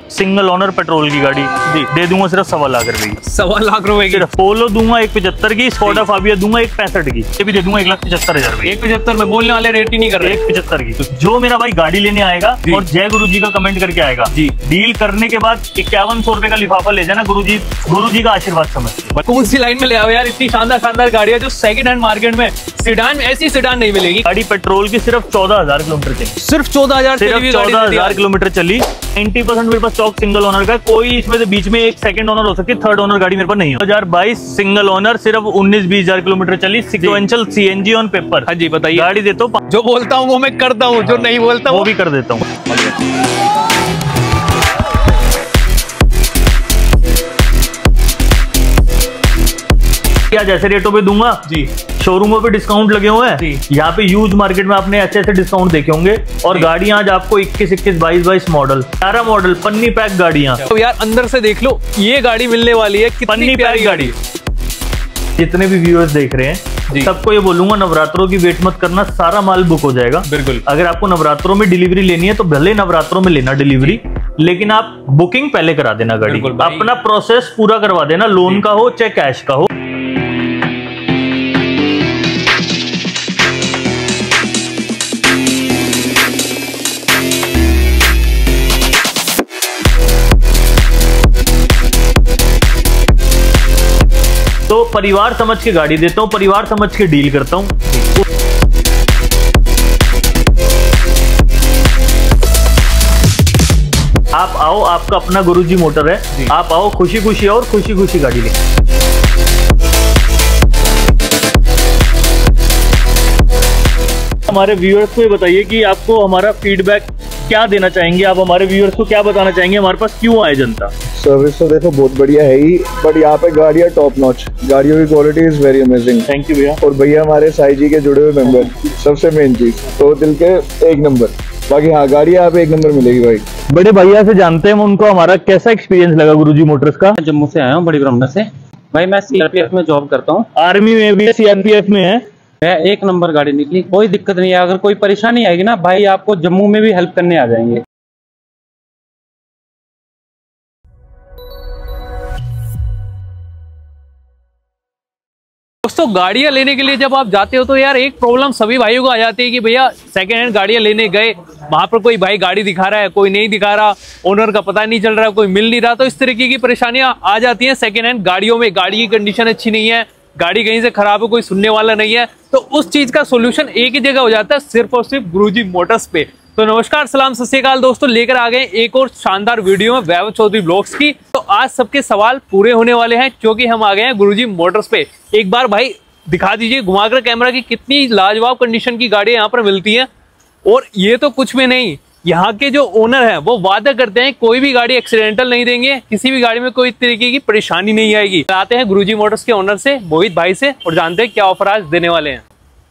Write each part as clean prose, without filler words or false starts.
Single owner petrol की गाड़ी दे दूंगा सिर्फ 1.25 लाख रुपए की। 1.25 लाख रुपए की। सिर्फ पोलो दूंगा 1.75 की, स्कोडा फाबिया दूंगा 1.65 की, ये भी दे दूंगा 1,75,000 रुपए। 1.75 में बोलने वाले रेट ही नहीं कर रहे। 1.75 की। तो जो मेरा भाई गाड़ी लेने आएगा और जय गुरु जी का कमेंट करके आएगा जी, डील करने के बाद 5100 रुपए का लिफाफा ले जाना, गुरु जी का आशीर्वाद समझ के। कौन सी लाइन में ले आओ यार, इतनी शानदार गाड़ियां जो सेकंड हैंड मार्केट में सिडान, ऐसी सिडान नहीं मिलेगी। गाड़ी पेट्रोल की सिर्फ 14,000 किलोमीटर चली, सिर्फ 14,000 किलोमीटर चली। 90% मेरे पास स्टॉक सिंगल ओनर का, कोई इसमें से बीच में एक सेकंड ओनर हो सकती है, थर्ड ओनर गाड़ी मेरे पास नहीं है। 2022 सिंगल ओनर, सिर्फ 19-20,000 किलोमीटर चली, सिक्वेंशियल CNG ऑन पेपर। हाँ जी बताइए। गाड़ी देता हूँ, जो बोलता हूँ वो मैं करता हूँ, जो नहीं बोलता वो भी कर देता हूँ। क्या जैसे रेटों पे दूंगा जी, शोरूमों पे डिस्काउंट लगे हुए हैं, यहाँ पे यूज मार्केट में आपने अच्छे डिस्काउंट देखे होंगे। और गाड़ियां आज आपको 21, 22 मॉडल, 11 मॉडल पन्नी पैक गाड़ियां। तो यार अंदर से देख लो, ये गाड़ी मिलने वाली है, कितनी प्यारी गाड़ी। जितने भी व्यूअर्स देख रहे हैं सबको ये बोलूंगा, नवरात्रों की वेट मत करना, सारा माल बुक हो जाएगा। बिल्कुल। अगर आपको नवरात्रों में डिलीवरी लेनी है तो भले नवरात्रों में लेना डिलीवरी, लेकिन आप बुकिंग पहले करा देना गाड़ी, अपना प्रोसेस पूरा करवा देना, लोन का हो चाहे कैश का हो। तो परिवार समझ के गाड़ी देता हूँ, परिवार समझ के डील करता हूँ। आप आओ, आपका अपना गुरुजी मोटर है, आप आओ खुशी खुशी और खुशी खुशी गाड़ी लें। हमारे व्यूअर्स को ये बताइए कि आपको हमारा फीडबैक क्या देना चाहेंगे, आप हमारे व्यूअर्स को क्या बताना चाहेंगे, हमारे पास क्यों आए जनता। सर्विस तो देखो बहुत बढ़िया है ही, बट यहाँ पे गाड़ियाँ टॉप नॉच, गाड़ियों की quality is very amazing. Thank you भैया। और भैया हमारे साई जी के जुड़े हुए मेंबर, सबसे मेन चीज तो दिल के 1 नंबर। बाकी हाँ, गाड़ी यहाँ पे 1 नंबर मिलेगी भाई। बड़े भैया से जानते हैं उनको हमारा कैसा एक्सपीरियंस लगा गुरुजी मोटर्स का। जम्मू से आया हूँ, बड़ी ब्रह्मपुर से भाई। मैं CRPF में जॉब करता हूँ। आर्मी में भी CRPF में है। 1 नंबर गाड़ी निकली, कोई दिक्कत नहीं है। अगर कोई परेशानी आएगी ना भाई, आपको जम्मू में भी हेल्प करने आ जाएंगे। दोस्तों गाड़ियां लेने के लिए जब आप जाते हो तो यार एक प्रॉब्लम सभी भाइयों को आ जाती है कि भैया सेकंड हैंड गाड़ियां लेने गए, वहां पर कोई भाई गाड़ी दिखा रहा है, कोई नहीं दिखा रहा, ओनर का पता नहीं चल रहा, कोई मिल नहीं रहा। तो इस तरीके की परेशानियां आ जाती हैं सेकंड हैंड गाड़ियों में। गाड़ी की कंडीशन अच्छी नहीं है, गाड़ी कहीं से खराब है, कोई सुनने वाला नहीं है, तो उस चीज का सोल्यूशन एक ही जगह हो जाता है, सिर्फ और सिर्फ गुरुजी मोटर्स पे। तो नमस्कार, सलाम, सत श्री अकाल दोस्तों, लेकर आ गए एक और शानदार वीडियो में वैभव चौधरी ब्लॉग्स की। तो आज सबके सवाल पूरे होने वाले हैं क्योंकि हम आ गए हैं गुरुजी मोटर्स पे। एक बार भाई दिखा दीजिए घुमाकर कैमरा की, कितनी लाजवाब कंडीशन की गाड़ियां यहाँ पर मिलती हैं। और ये तो कुछ भी नहीं, यहाँ के जो ओनर हैं वो वादा करते हैं कोई भी गाड़ी एक्सीडेंटल नहीं देंगे, किसी भी गाड़ी में कोई तरीके की परेशानी नहीं आएगी। आते हैं गुरुजी मोटर्स के ओनर से, मोहित भाई से, और जानते हैं क्या ऑफर आज देने वाले हैं।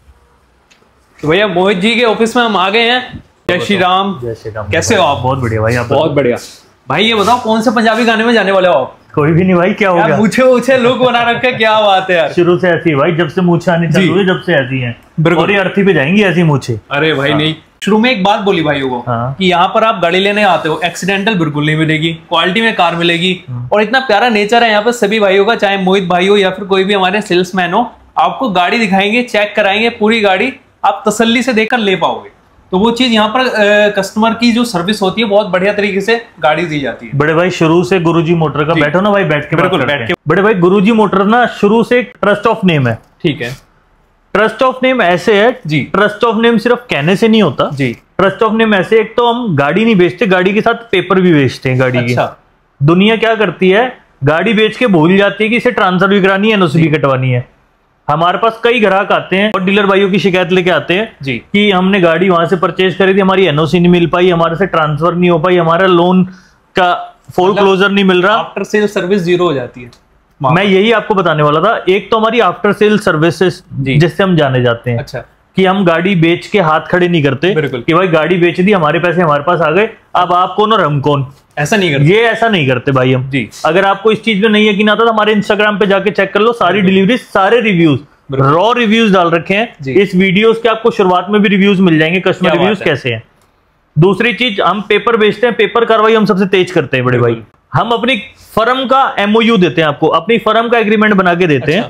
तो भैया मोहित जी के ऑफिस में हम आ गए हैं। जय श्री राम। जय श्री राम। कैसे हो आप? बहुत बढ़िया भाई। आप बहुत बढ़िया भाई। ये बताओ कौन से पंजाबी गाने में जाने वाले हो आप? कोई भी नहीं भाई, क्या हो गया? मुझे लुक बना रखा है, क्या बात है यार। शुरू से ऐसी है भाई, जब से मूछें आनी चालू हुई जब से ऐसी हैं, और ये अर्थी पे जाएंगी ऐसी मूछें। अरे भाई नहीं, शुरू में एक बात बोली भाइयों को कि यहाँ पर आप गाड़ी लेने आते हो, एक्सीडेंटल बिल्कुल नहीं मिलेगी, क्वालिटी में कार मिलेगी। और इतना प्यारा नेचर है यहाँ पर सभी भाइयों का, चाहे मोहित भाई हो या फिर कोई भी हमारे सेल्समैन हो, आपको गाड़ी दिखाएंगे, चेक कराएंगे पूरी गाड़ी, आप तसल्ली से देखकर ले पाओगे। तो वो चीज यहाँ पर कस्टमर की जो सर्विस होती है बहुत बढ़िया तरीके से गाड़ी दी जाती है। बड़े भाई शुरू से गुरुजी मोटर का, बैठो ना भाई, बैठ के बिल्कुल बैठ के। बड़े भाई गुरुजी मोटर ना शुरू से ट्रस्ट ऑफ नेम है। ठीक है। ट्रस्ट ऑफ नेम ऐसे है जी, ट्रस्ट ऑफ नेम सिर्फ कहने से नहीं होता जी। ट्रस्ट ऑफ नेम ऐसे, एक तो हम गाड़ी नहीं बेचते, गाड़ी के साथ पेपर भी बेचते हैं गाड़ी की। दुनिया क्या करती है, गाड़ी बेच के भूल जाती है कि इसे ट्रांसफर भी करानी है, NOC भी कटवानी है। हमारे पास कई ग्राहक आते हैं और डीलर भाइयों की शिकायत लेके आते हैं जी कि हमने गाड़ी वहां से परचेज करी थी, हमारी NOC नहीं मिल पाई, हमारे से ट्रांसफर नहीं हो पाई, हमारा लोन का फोर क्लोजर नहीं मिल रहा, आफ्टर सेल सर्विस 0 हो जाती है। मैं यही आपको बताने वाला था। एक तो हमारी आफ्टर सेल सर्विसेज जिससे हम जाने जाते हैं, अच्छा, कि हम गाड़ी बेच के हाथ खड़े नहीं करते कि भाई गाड़ी बेच दी, हमारे पैसे हमारे पास आ गए, अब आप कौन और हम कौन, ऐसा नहीं करते। ये ऐसा नहीं करते भाई हम जी। अगर आपको इस चीज में नहीं यकीन आता तो हमारे इंस्टाग्राम पे जाके चेक कर लो, सारी डिलीवरी, सारे रिव्यूज, रॉ रिव्यूज डाल रखे हैं। इस वीडियोस के आपको शुरुआत में भी रिव्यूज मिल जाएंगे, कस्टमर रिव्यूज कैसे हैं। दूसरी चीज, हम पेपर बेचते हैं, पेपर कार्रवाई हम सबसे तेज करते हैं बड़े भाई। हम अपनी फर्म का MOU देते हैं आपको, अपनी फर्म का एग्रीमेंट बना के देते हैं,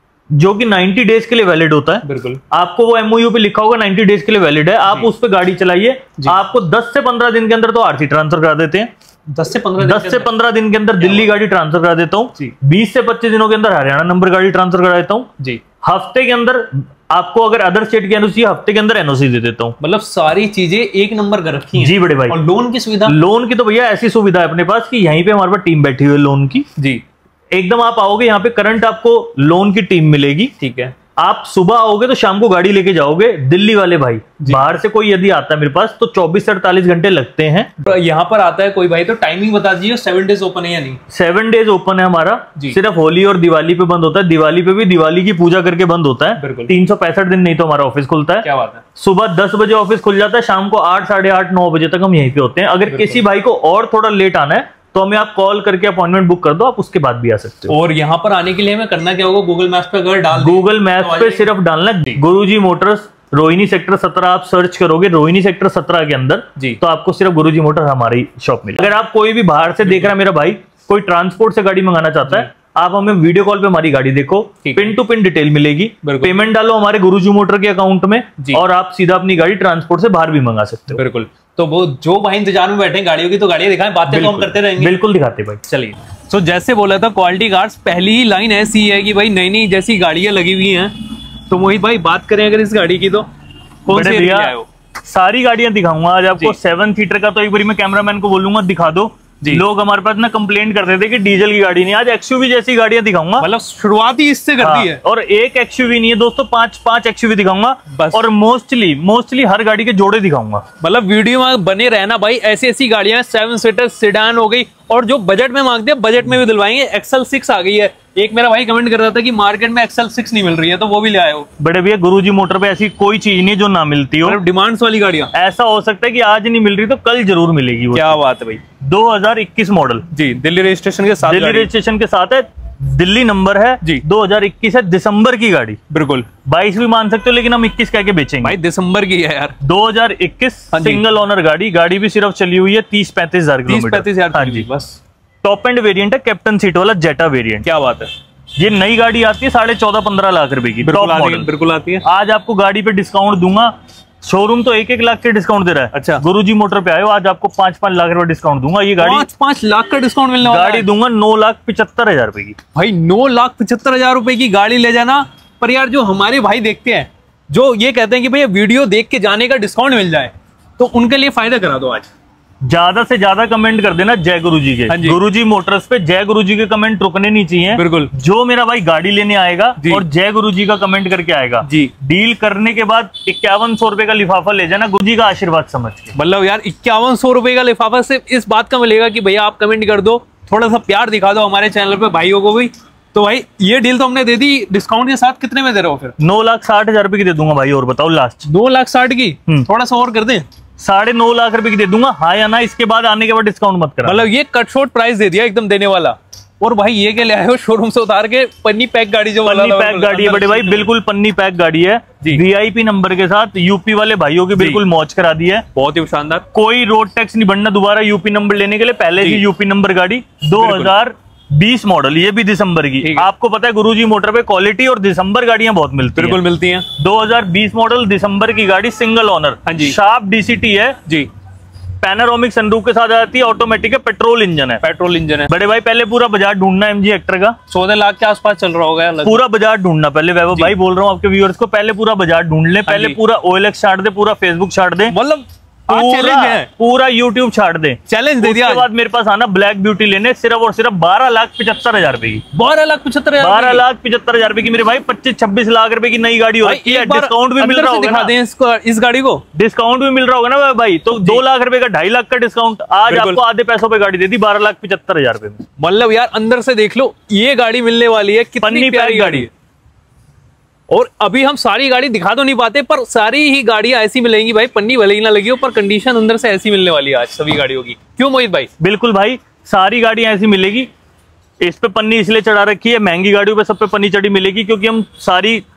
जो कि 90 डेज के लिए वैलिड होता है। बिल्कुल, आपको वो MOU पे लिखा होगा 90 डेज के लिए वैलिड है, आप उस पे गाड़ी चलाइए, आपको 10 से 15 दिन के अंदर तो RC ट्रांसफर करा देते हैं। 10 से 15 दिन के अंदर दिल्ली गाड़ी ट्रांसफर करा देता हूँ, 20 से 25 दिनों के अंदर हरियाणा नंबर गाड़ी ट्रांसफर करा देता हूँ जी। हफ्ते के अंदर आपको अगर अदर स्टेट की NOC, हफ्ते के अंदर NOC दे देता हूँ। मतलब सारी चीजें एक नंबर कर रखी हैं। जी बड़े भाई। और लोन की सुविधा? लोन की तो भैया ऐसी सुविधा है अपने पास कि यहीं पे हमारे पास टीम बैठी हुई है लोन की जी। एकदम आप आओगे यहाँ पे करंट आपको लोन की टीम मिलेगी, ठीक है। आप सुबह आओगे तो शाम को गाड़ी लेके जाओगे। दिल्ली वाले भाई, बाहर से कोई यदि आता है मेरे पास तो 24 से 48 घंटे लगते हैं। तो यहाँ पर आता है कोई भाई तो टाइमिंग बता दीजिए, 7 डेज ओपन है या नहीं? 7 डेज ओपन है हमारा, सिर्फ होली और दिवाली पे बंद होता है। दिवाली पे भी दिवाली की पूजा करके बंद होता है। 365 दिन नहीं तो हमारा ऑफिस खुलता है। क्या बात है। सुबह 10 बजे ऑफिस खुल जाता है, शाम को 8, साढ़े 8, 9 बजे तक हम यहीं पे होते हैं। अगर किसी भाई को और थोड़ा लेट आना है तो हमें आप कॉल करके अपॉइंटमेंट बुक कर दो, आप उसके बाद भी आ सकते हो। और यहाँ पर आने के लिए हमें करना क्या होगा? गूगल मैप्स पे अगर डाल गूगल मैप्स पे सिर्फ डालना गुरुजी मोटर्स रोहिणी सेक्टर 17 आप सर्च करोगे, रोहिणी सेक्टर 17 के अंदर जी, तो आपको सिर्फ गुरुजी मोटर्स हमारी शॉप मिलेगी। अगर आप कोई भी बाहर से देख रहा है मेरा भाई, कोई ट्रांसपोर्ट से गाड़ी मंगाना चाहता है, आप हमें वीडियो कॉल पे हमारी गाड़ी देखो, पिन टू पिन डिटेल मिलेगी, पेमेंट डालो हमारे गुरुजी मोटर के अकाउंट में और आप सीधा अपनी गाड़ी ट्रांसपोर्ट से बाहर भी मंगा सकते हो। बिल्कुल। तो वो जो भाई इंतजार में बैठे गाड़ियों की, तो गाड़ियां दिखाएं, बातें तो हम करते रहेंगे। बिल्कुल दिखाते भाई, चलिए। तो जैसे बोला था क्वालिटी कार्स, पहली ही लाइन ऐसी है कि भाई नई नई जैसी गाड़ियां लगी हुई हैं। तो मोहित भाई बात करें अगर इस गाड़ी की तो कौन सी है? सारी गाड़ियां दिखाऊंगा आज आपको। 7 सीटर का तो एक बार मैं कैमरामैन को बोलूंगा दिखा दो। लोग हमारे पास ना कंप्लेंट करते थे कि डीजल की गाड़ी नहीं, आज XUV जैसी गाड़ियां दिखाऊंगा। मतलब शुरुआत ही इससे कर दी है। और एक XUV नहीं है दोस्तों, 5 XUV दिखाऊंगा बस। और मोस्टली हर गाड़ी के जोड़े दिखाऊंगा। मतलब वीडियो में बने रहना भाई। ऐसी गाड़ियां 7 सीटर सेडान हो गई, और जो बजट में मांगते हैं बजट में भी दिलवाएंगे। XL6 आ गई है। एक मेरा भाई कमेंट कर रहा था कि मार्केट में XL6 नहीं मिल रही है, तो वो भी ले आए हो। बड़े भैया गुरुजी मोटर पे ऐसी कोई चीज नहीं जो ना मिलती हो। डिमांड्स वाली गाड़ियां ऐसा हो सकता है कि आज नहीं मिल रही तो कल जरूर मिलेगी। क्या बात है भाई। 2021 मॉडल जी, दिल्ली रजिस्ट्रेशन के साथ। दिल्ली रजिस्ट्रेशन के साथ है, दिल्ली नंबर है जी। 2021 है, दिसंबर की गाड़ी। बिल्कुल 22 भी मान सकते हो, लेकिन हम 21 कह के बेचेंगे भाई। दिसंबर की है यार। 2021 सिंगल ओनर गाड़ी भी सिर्फ चली हुई है 30-35 हजार किलोमीटर। 35 हजार बस। टॉप एंड वेरिएंट है, कैप्टन सीट वाला जेटा वेरिएंट। क्या बात है। ये नई गाड़ी आती है 14.5-15 लाख रुपए की। बिल्कुल आती है। आज आपको गाड़ी पे डिस्काउंट दूंगा। शोरूम तो 1-1 लाख के डिस्काउंट दे रहा है। अच्छा, गुरुजी मोटर पे आयो, आज आपको 5-5 लाख रुपए डिस्काउंट दूंगा। ये गाड़ी 5 लाख का डिस्काउंट मिलने वाला है। गाड़ी दूंगा 9,75,000 रुपए की। भाई 9,75,000 रुपए की गाड़ी ले जाना। पर यार जो हमारे भाई देखते हैं, जो ये कहते हैं कि भैया वीडियो देख के जाने का डिस्काउंट मिल जाए, तो उनके लिए फायदा करा दो। आज ज्यादा से ज्यादा कमेंट कर देना जय गुरुजी के। गुरुजी मोटर्स पे जय गुरुजी के कमेंट रुकने नहीं चाहिए। बिल्कुल। जो मेरा भाई गाड़ी लेने आएगा और जय गुरुजी का कमेंट करके आएगा जी, डील करने के बाद 5100 रुपए का लिफाफा ले जाना, गुरुजी का आशीर्वाद समझ के। मतलब यार 5100 रुपए का लिफाफा सिर्फ इस बात का मिलेगा कि भैया आप कमेंट कर दो, थोड़ा सा प्यार दिखा दो हमारे चैनल पे भाइयों को भी। तो भाई ये डील तो हमने दे दी, डिस्काउंट के साथ कितने में दे रहे हो फिर? 9,60,000 रुपए की दे दूंगा भाई। और बताओ लास्ट 2,60,000 की, थोड़ा सा और कर दें। 9.5 लाख रुपए की दे दूंगा, हाँ या ना? इसके बाद आने के बाद डिस्काउंट मत करा। मतलब ये कट शॉर्ट प्राइस दे दिया एकदम देने वाला। और भाई ये क्या ले आए हो शोरूम से उतार के? पन्नी पैक गाड़ी। जो पन्नी पैक गाड़ी है बड़े भाई, बिल्कुल पन्नी पैक गाड़ी है। VIP नंबर के साथ यूपी वाले भाइयों की बिल्कुल मौज करा दी है। बहुत ही शानदार। कोई रोड टैक्स नहीं बनना दोबारा यूपी नंबर लेने के लिए, पहले ही यूपी नंबर गाड़ी। 2020 मॉडल, ये भी दिसंबर की। आपको पता है गुरुजी मोटर पे क्वालिटी और दिसंबर गाड़ियां बहुत मिलती हैं। बिल्कुल मिलती हैं। 2020 मॉडल दिसंबर की गाड़ी, सिंगल ओनर, शार्प DCT है जी। पैनोरामिक सनरूफ के साथ आती है, ऑटोमेटिक है, पेट्रोल इंजन है। बड़े भाई पहले पूरा बाजार ढूंढना MG हेक्टर का 14 लाख के आसपास चल रहा होगा। पूरा बाजार ढूंढना पहले। वैभव भाई बोल रहा हूँ आपके व्यूअर्स को, पहले पूरा बाजार ढूंढ ले, पहले पूरा OLX छाड़ दे, पूरा फेसबुक छाड़ दे, मतलब पूरा YouTube छाड़ दे। चैलेंज दे दिया। उसके बाद मेरे पास आना ब्लैक ब्यूटी लेने, सिर्फ और सिर्फ 12,75,000 रुपए की। 12,75,000 रुपए की मेरे भाई। 25-26 लाख रुपए की नई गाड़ी हो रही है। डिस्काउंट भी मिल रहा होगा इस गाड़ी को, डिस्काउंट भी मिल रहा होगा ना भाई। तो 2 लाख रुपए का 2.5 लाख का डिस्काउंट आज आपको आधे पैसों पे गाड़ी दे दी 12,75,000 रुपए में। मतलब यार अंदर से देख लो, ये गाड़ी मिलने वाली है, कितनी प्यारी गाड़ी है। और अभी हम सारी गाड़ी दिखा तो नहीं पाते, पर सारी ही गाड़ियां ऐसी मिलेंगी भाई, पन्नी भले ही ना लगी हो, पर कंडीशन अंदर से ऐसी मिलने वाली है आज सभी गाड़ियों की। क्यों मोहित भाई? बिल्कुल भाई, सारी गाड़ियां ऐसी मिलेगी। इस पे पन्नी इसलिए चढ़ा रखी है, महंगी गाड़ियों पे सब पे पन्नी चढ़ी मिलेगी, क्योंकि हम सारी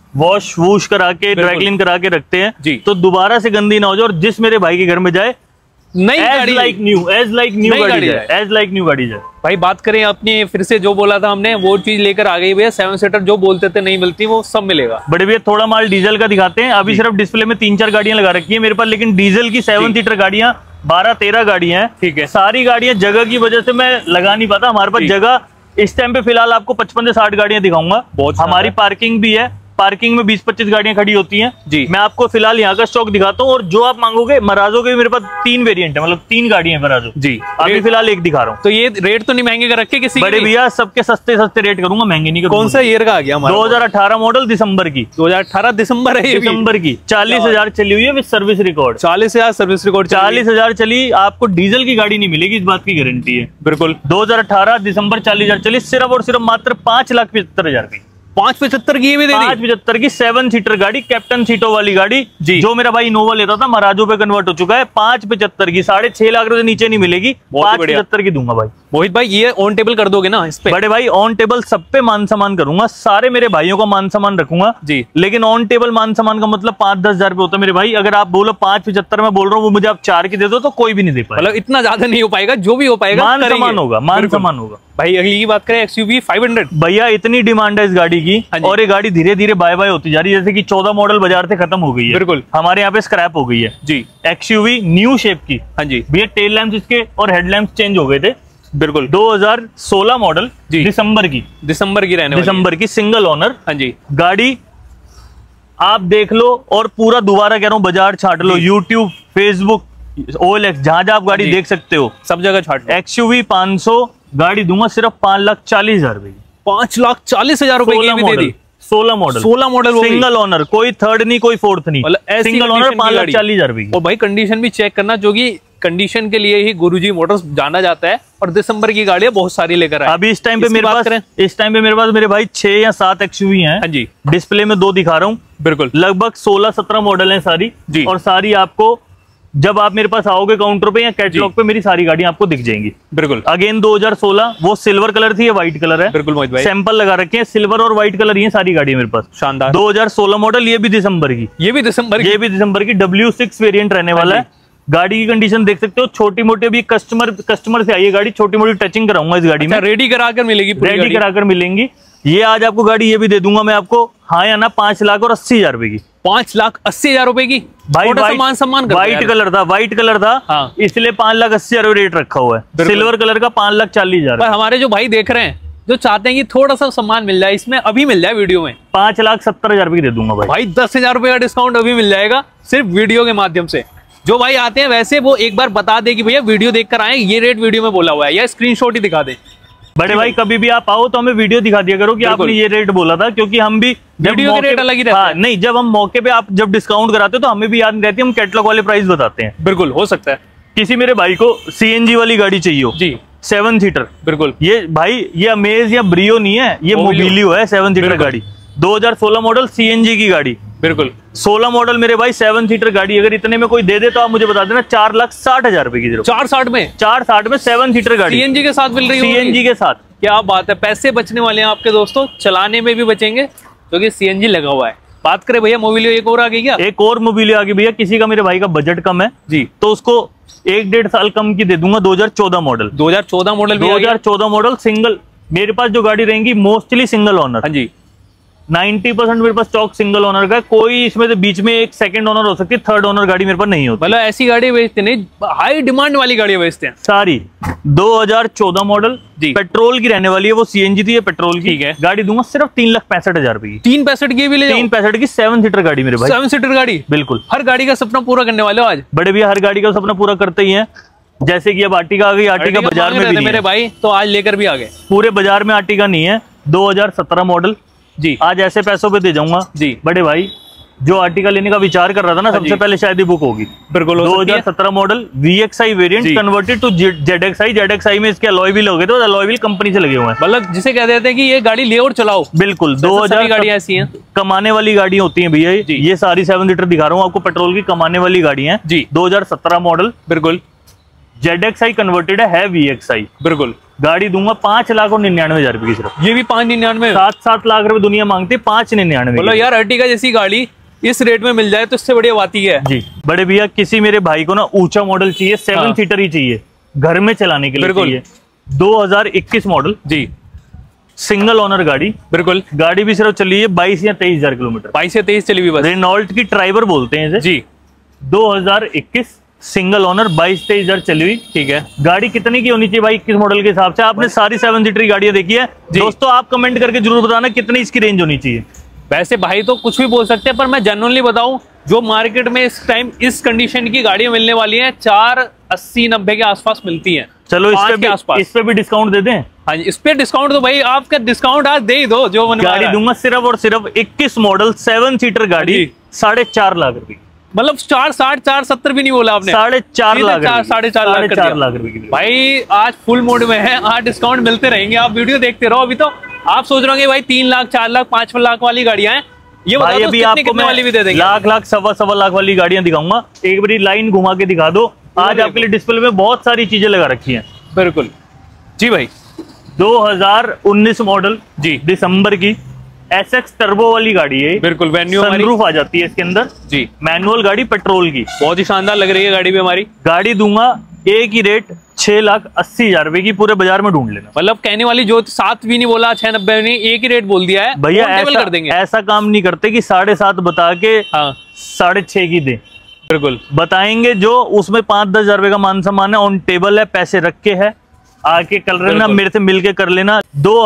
वॉश वूश करा के ड्राई क्लीन करा के रखते हैं जी। तो दोबारा से गंदी ना हो जाए, और जिस मेरे भाई के घर में जाए नई गाड़ी, लाइक न्यू गाड़ी जाए, एज लाइक न्यू गाड़ी जाए। भाई बात करें अपनी, फिर से जो बोला था हमने वो चीज लेकर आ गई भैया। 7 सीटर जो बोलते थे नहीं मिलती, वो सब मिलेगा। बड़े भैया थोड़ा माल डीजल का दिखाते हैं। अभी सिर्फ डिस्प्ले में 3-4 गाड़ियां लगा रखी है मेरे पास, लेकिन डीजल की 7 सीटर गाड़ियां 12-13 गाड़ियां हैं। ठीक है। सारी गाड़ियां जगह की वजह से मैं लगा नहीं पाता। हमारे पास जगह इस टाइम पे फिलहाल आपको 55 से 60 गाड़ियां दिखाऊंगा। हमारी पार्किंग भी है, पार्किंग में 20-25 गाड़ियां खड़ी होती हैं जी। मैं आपको फिलहाल यहाँ का स्टॉक दिखाता हूँ, और जो आप मांगोगे मराजो के भी मेरे पास 3 वेरिएंट है, मतलब 3 गाड़ियां हैं मराजो जी। अभी फिलहाल एक दिखा रहा हूँ। तो ये रेट तो नहीं महंगे कर रखे किसी बड़े भैया, सबके सस्ते रेट करूंगा, महंगे नहीं करूंगा। कौन सा ईयर का आ गया हमारा? 2018 मॉडल, दिसंबर की। 2018 दिसंबर है, दिसंबर की 40,000 चली हुई है with service record. 40,000 service record, 40,000 चली। आपको डीजल की गाड़ी नहीं मिलेगी, इस बात की गारंटी है। बिल्कुल। 2018 दिसंबर 40,000 चली, सिर्फ और सिर्फ मात्र 5,75,000 की। 575 की, 575 की 7 सीटर गाड़ी, कैप्टन सीटों वाली गाड़ी जी। जो मेरा भाई इनोवा लेता था, मराजो पे कन्वर्ट हो चुका है। 575 की, 6.5 लाख रुपए नीचे नहीं मिलेगी, 575 की दूंगा भाई। मोहित भाई ये ऑन टेबल कर दोगे ना इस पे? बड़े भाई ऑन टेबल सब पे मान सम्मान करूंगा, सारे मेरे भाइयों का मान सम्मान रखूंगा जी। लेकिन ऑन टेबल मान सम्मान का मतलब 5-10 हजार रुपए होता है मेरे भाई। अगर आप बोलो 575 में बोल रहा हूँ, वो मुझे आप 4 की दे दो तो कोई भी नहीं दे पाएगा। मतलब इतना ज्यादा नहीं हो पाएगा, जो भी हो पाएगा मान सम्मान होगा, मान सम्मान होगा भाई। अगली की बात करें XUV 500, भैया इतनी डिमांड है इस गाड़ी की, और ये गाड़ी धीरे धीरे बाय बाय होती जा रही है। जैसे कि 14 मॉडल बाजार से खत्म हो गई है, बिल्कुल हमारे यहाँ पे स्क्रैप हो गई है जी। XUV न्यू शेप की, हाँ जी भैया। टेल लैंप्स इसके और हेडलैम्प्स चेंज हो गए थे, बिल्कुल। 2016 मॉडल, दिसंबर की रहने, दिसंबर की, सिंगल ओनर, हाँ जी। गाड़ी आप देख लो, और पूरा दोबारा कह रहा हूँ बाजार छाट लो, यूट्यूब, फेसबुक, OLX, जहां आप गाड़ी देख सकते हो, सब जगह छाट। XUV 500 गाड़ी दूंगा सिर्फ 5,40,000 रुपए की। 5,40,000 रुपए की दे दी। 16 मॉडल सिंगल ओनर, कोई थर्ड नहीं, कोई फोर्थ नहीं, सिंगल ओनर 5,40,000 रुपए की। और भाई कंडीशन भी चेक करना, जो कि कंडीशन के लिए ही गुरुजी मोटर्स जाना जाता है, और दिसंबर की गाड़ियां बहुत सारी लेकर आए। अभी इस टाइम पे मेरे पास मेरे भाई 6 या 7 XUV हैं, हाँ जी। डिस्प्ले में 2 दिखा रहा हूँ, बिल्कुल। लगभग 16-17 मॉडल हैं सारी जी। और सारी आपको जब आप मेरे पास आओगे काउंटर पे या कैटलॉग पे, मेरी सारी गाड़ियां आपको दिख जाएंगी, बिल्कुल। अगेन 2016, वो सिल्वर कलर थी, ये व्हाइट कलर है, बिल्कुल मोहित भाई। सैंपल लगा रखे हैं, सिल्वर और व्हाइट कलर, ये सारी गाड़ी मेरे पास शानदार। 2016 मॉडल, ये भी दिसंबर की, ये भी दिसंबर की W6 वेरिएंट रहने वाला है। गाड़ी की कंडीशन देख सकते हो, छोटी मोटी अभी कस्टमर से आई है गाड़ी, छोटी मोटी टचिंग कराऊंगा इस गाड़ी में, रेडी कराकर मिलेगी, रेडी कराकर मिलेंगी। ये आज आपको गाड़ी ये भी दे दूंगा मैं आपको, हाँ या ना, 5,80,000 रुपए की। 5,80,000 रुपए की भाई। व्हाइट कलर था, हाँ। इसलिए 5,80,000 रेट रखा हुआ है। सिल्वर कलर का 5,40,000। हमारे जो भाई देख रहे हैं, जो चाहते हैं कि थोड़ा सा सामान मिल जाए इसमें, अभी मिल जाए वीडियो में, 5,70,000 रुपए की दे दूंगा भाई। 10,000 रुपए का डिस्काउंट अभी मिल जाएगा सिर्फ वीडियो के माध्यम से। जो भाई आते हैं वैसे वो एक बार बता दे कि भैया वीडियो देखकर आए, ये रेट वीडियो में बोला हुआ है, या स्क्रीनशॉट ही दिखा दे। बड़े भाई कभी भी आप आओ तो हमें वीडियो दिखा दिया करो कि आपने ये रेट बोला था, क्योंकि हम भी वीडियो के रेट अलग ही रहते हैं। नहीं, जब हम मौके पे आप जब डिस्काउंट कराते हो तो हमें भी याद नहीं रहती, हम कैटलॉग वाले प्राइस बताते हैं। बिल्कुल हो सकता है किसी मेरे भाई को CNG वाली गाड़ी चाहिए हो जी, 7 सीटर, बिल्कुल। ये भाई ये अमेज या ब्रियो नहीं है, ये मोबिलियो है, 7 सीटर गाड़ी, 2016 मॉडल CNG की गाड़ी, बिल्कुल। 16 मॉडल मेरे भाई 7 सीटर गाड़ी, अगर इतने में कोई दे दे तो आप मुझे बता देना। 4,60,000 रुपए की। 460 में 7 सीटर गाड़ी CNG के साथ मिल रही है, CNG के साथ। क्या बात है, पैसे बचने वाले हैं आपके दोस्तों, चलाने में भी बचेंगे क्योंकि CNG लगा हुआ है। बात करें भैया मोबिलियो, एक और आ गई क्या? एक और मोबिलियो आ गई भैया। किसी का मेरे भाई का बजट कम है जी, तो उसको 1-1.5 साल कम की दे दूंगा। 2014 मॉडल 2014 मॉडल सिंगल। मेरे पास जो गाड़ी रहेंगी मोस्टली सिंगल ओनर, हाँ जी। 90% मेरे पास स्टॉक सिंगल ओनर का, कोई इसमें से बीच में एक सेकंड ओनर हो सकती है, थर्ड ओनर गाड़ी मेरे पास नहीं होती। मतलब ऐसी गाड़ी बेचते नहीं, हाई डिमांड वाली गाड़ी बेचते हैं सारी। 2014 मॉडल पेट्रोल की रहने वाली है, वो CNG थी, ये पेट्रोल की है। गाड़ी दूंगा सिर्फ 3,65,000 रुपए की। 3,65 की भी ले 3,65 की 7 सीटर गाड़ी मेरे भाई। 7 सीटर गाड़ी, बिल्कुल। हर गाड़ी का सपना पूरा करने वाले हो आज। बड़े भैया हर गाड़ी का सपना पूरा करते ही है। जैसे कि अब आर्टिका आ गई, आर्टिका बाजार में भी मेरे भाई, तो आज लेकर भी आ गए। पूरे बाजार में आर्टिका नहीं है। 2017 मॉडल जी, आज ऐसे पैसों पे दे जाऊंगा जी। बड़े भाई जो आर्टिका लेने का विचार कर रहा था ना, सबसे पहले शायद ही बुक होगी, बिल्कुल। 2017 model VXI variant converted to ZXI में इसके अलॉय व्हील हो गए, तो अलॉय व्हील कंपनी से लगे हुए हैं। मतलब जिसे कह देते हैं कि ये गाड़ी ले और चलाओ, बिल्कुल। 2000 गाड़ियां ऐसी हैं, कमाने वाली गाड़ी होती हैं भैया ये सारी 7 सीटर दिखा रहा हूँ आपको, पेट्रोल की कमाने वाली गाड़ी है जी। 2017 मॉडल, बिल्कुल। ZXi कन्वर्टेड है VXi। बिल्कुल। गाड़ी दूंगा 5,99,000 रुपए की सिर्फ। ये भी 5,99। 7 लाख रुपए दुनिया मांगती है, 5,99। बोलो यार अर्टिगा जैसी गाड़ी इस रेट में मिल जाए तो इससे बढ़िया बात ही है। जी बड़े भैया, किसी मेरे भाई को ना ऊंचा मॉडल चाहिए, 7 सीटर ही चाहिए, घर में चलाने के लिए चाहिए। 2021 मॉडल जी, सिंगल ओनर गाड़ी। बिल्कुल। गाड़ी भी सिर्फ चली है 22 या 23,000 किलोमीटर। 22 या 23 चली हुई बस। रेनॉल्ट की ट्राइबर बोलते हैं इसे जी। 2021 सिंगल ओनर, 22-23,000 चली हुई। ठीक है। गाड़ी कितने की होनी चाहिए भाई 21 मॉडल के हिसाब से? आपने सारी 7 सीटर गाड़ियां देखी है दोस्तों, आप कमेंट करके जरूर बताना कितनी इसकी रेंज होनी चाहिए। वैसे भाई तो कुछ भी बोल सकते हैं, पर मैं जेन्युइनली बताऊं, जो मार्केट में इस टाइम इस कंडीशन की गाड़ियां मिलने वाली हैं 480-90 के आसपास मिलती हैं। चलो इस पे भी डिस्काउंट दे दें। हाँ जी, इस पे डिस्काउंट तो भाई आपका डिस्काउंट आज दे ही दो। जो गाड़ी दूंगा सिर्फ और सिर्फ 21 मॉडल 7 सीटर गाड़ी 4.5 लाख रुपए, मतलब 470 भी नहीं बोला आपने, 4.5 लाख, 4.5 लाख रुपए की। भाई आज फुल मोड में है, आज डिस्काउंट मिलते रहेंगे, आप वीडियो देखते रहो। अभी तो आप सोच रहे होंगे भाई 3 लाख 4 लाख 5 लाख वाली गाड़ियां हैं, ये भाई अभी आपको मैं वाली भी दे देंगे। लाख सवा लाख वाली गाड़ियां दिखाऊंगा। एक बारी लाइन घुमा के दिखा दो। आज आपके लिए डिस्प्ले में बहुत सारी चीजें लगा रखी हैं। बिल्कुल जी भाई। 2019 मॉडल जी, दिसंबर की SX टर्बो वाली गाड़ी है। बिल्कुल। सनरूफ आ जाती है इसके अंदर जी। मैनुअल गाड़ी, पेट्रोल की, बहुत ही शानदार लग रही है गाड़ी भी हमारी। गाड़ी दूंगा एक ही रेट 6,80,000 रुपए की, पूरे बाजार में ढूंढ लेना। मतलब कहने वाली जो 7 भी नहीं बोला, 690 नहीं, एक ही रेट बोल दिया है भैया। कर देंगे, ऐसा काम नहीं करते कि 7.5 बता के 6.5 की दे। बिल्कुल बताएंगे जो उसमें 5-10 हजार रुपए का मान सम्मान है, ऑन टेबल है, पैसे रख के है, आके कर लेना, मेरे से मिलके कर लेना।